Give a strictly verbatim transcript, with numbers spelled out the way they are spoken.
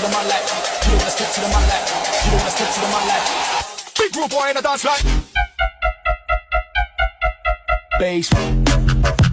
to the man like. You don't wanna step to the man like. You don't wanna step to the man like. Big rude boy in the dance like. Bass.